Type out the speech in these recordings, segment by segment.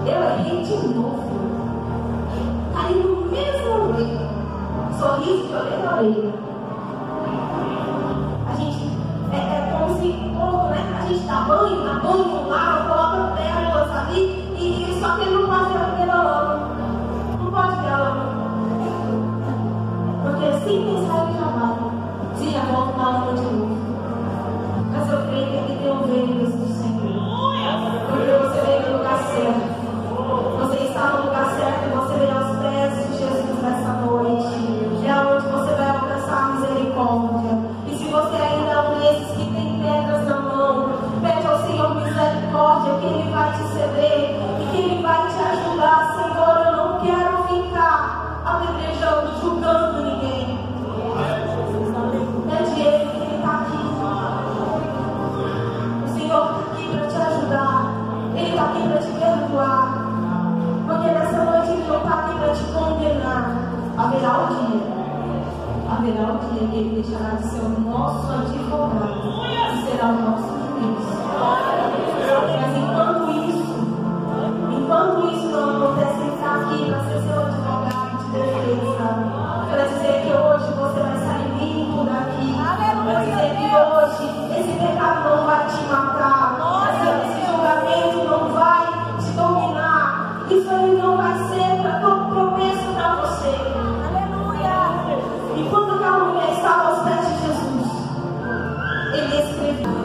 Eu errei de novo. Caí no mesmo erro. Sorriso de orelha a orelha. A gente é como se pouco, né? A gente dá banho no lava, coloca pérolas ali e só que ele não pode ver a primeira lama. Não pode ver a lama. Porque sem pensar ele já vai. Se já volta na lama de novo. Mas eu creio que aqui tem ovelhas do Senhor. Porque você veio no lugar certo. Você está no lugar certo e você veio aos pés de Jesus nessa noite. É onde você vai alcançar a misericórdia. E se você ainda é um desses que tem pedras na mão, pede ao Senhor misericórdia, que Ele vai te ceder e que Ele vai te ajudar. Senhor, eu não quero ficar apedrejando, julgando ninguém. Pede Ele, que Ele está aqui. O Senhor está aqui para te ajudar. Ele está aqui para te perdoar. Porque nessa noite Ele não está aqui para te condenar. Haverá o dia que Ele deixará de ser o nosso advogado e será o nosso juiz. Mas enquanto isso não acontece, Ele está aqui para ser seu advogado de defesa, para dizer que hoje você vai sair limpo daqui, para dizer que hoje esse pecado não vai te matar, esse julgamento não vai te dominar, isso aí não vai ser tropeço para você. E quando aquela mulher estava aos pés de Jesus, Ele escreveu: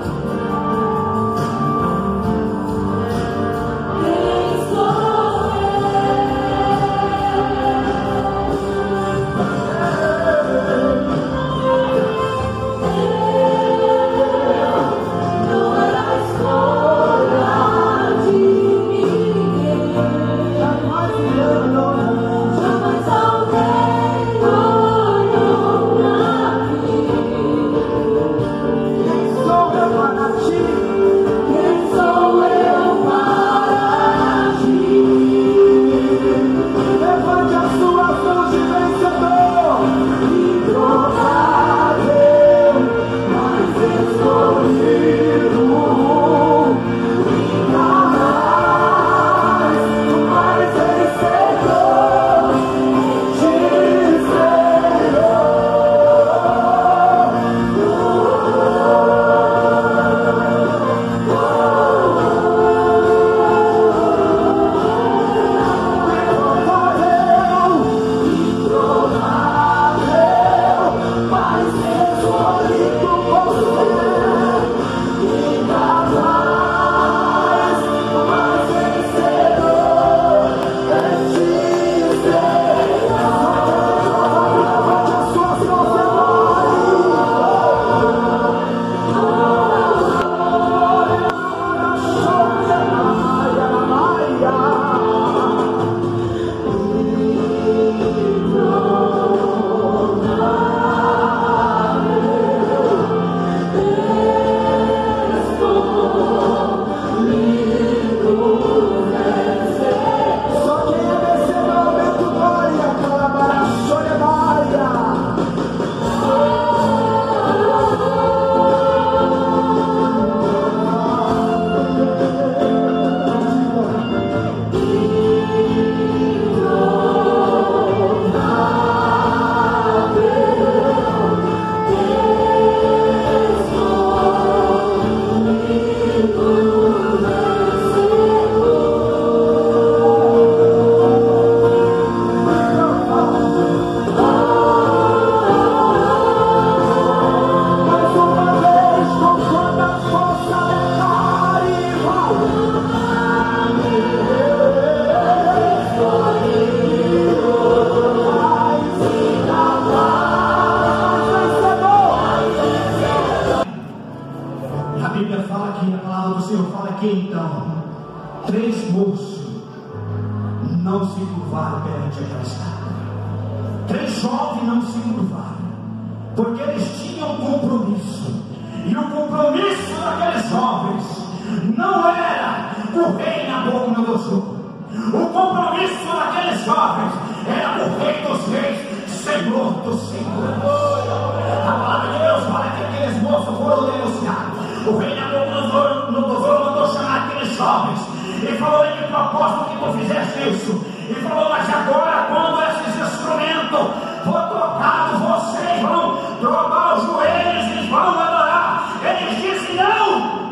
O rei Nabucodonosor mandou chamar aqueles jovens e falou: em que propósito que tu fizeste isso? E falou: mas agora, quando esses instrumentos for tocado, vocês vão dobrar os joelhos e vão adorar. Eles dizem: não!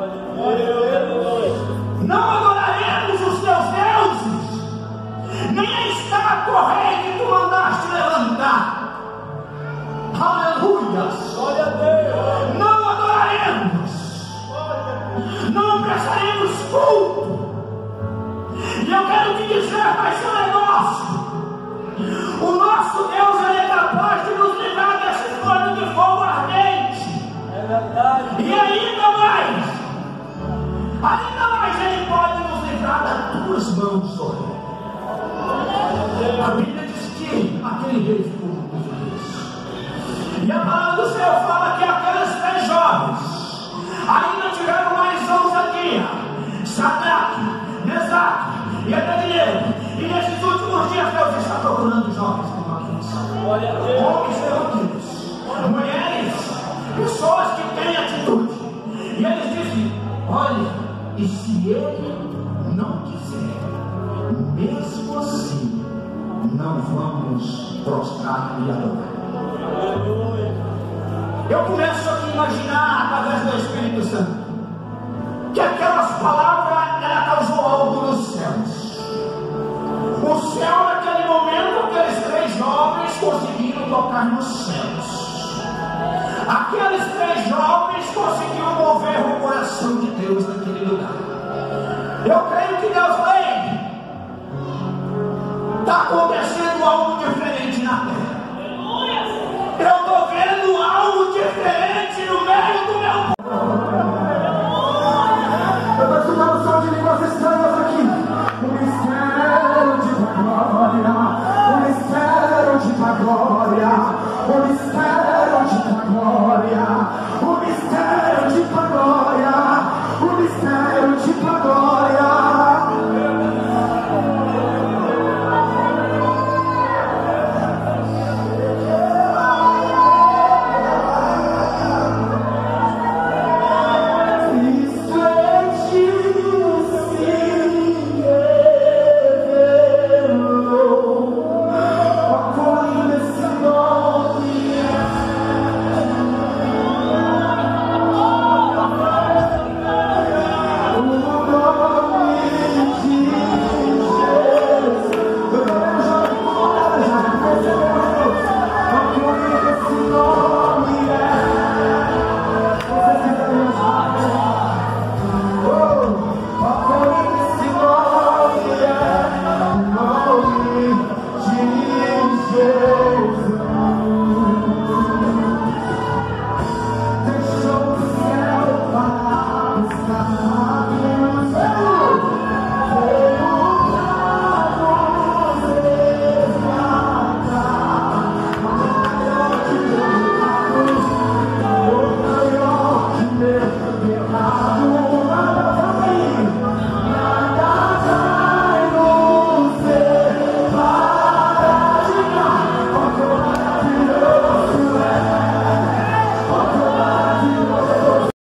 Não adoraremos os teus deuses, nem a estátua correia que tu mandaste levantar. Aleluia! Não adoraremos, não prestaremos culto. E eu quero te dizer mais um negócio: o nosso Deus, ele é capaz de nos livrar desse forno de fogo ardente. É verdade. E ainda mais ele pode nos livrar das tuas mãos, olha. A Bíblia diz que aquele rei ficou muito feliz. E a palavra do Senhor fala que aqueles 3 jovens ainda tiveram mais ousadia: Sadraque, Mesaque e Abednego. E nesses últimos dias Deus está procurando jovens como aqueles, homens tranquilos, mulheres, pessoas que têm atitude. E eles dizem: olha, e se ele não quiser, mesmo assim, não vamos prostrar e adorar. Eu começo aqui a imaginar, através do Espírito Santo, que aquelas palavras, ela causou algo nos céus. O céu, naquele momento, aqueles 3 jovens conseguiram tocar nos céus. Aqueles 3 jovens conseguiram mover o coração de Deus naquele lugar. Eu creio que Deus está acontecendo algo diferente